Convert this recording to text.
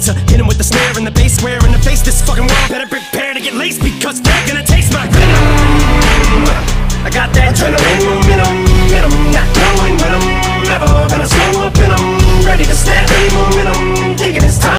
to hit him with the snare and the bass square in the face. This fucking world better prepare to get laced, because they're gonna taste my venom. I got that adrenaline momentum, not knowing when I'm ever gonna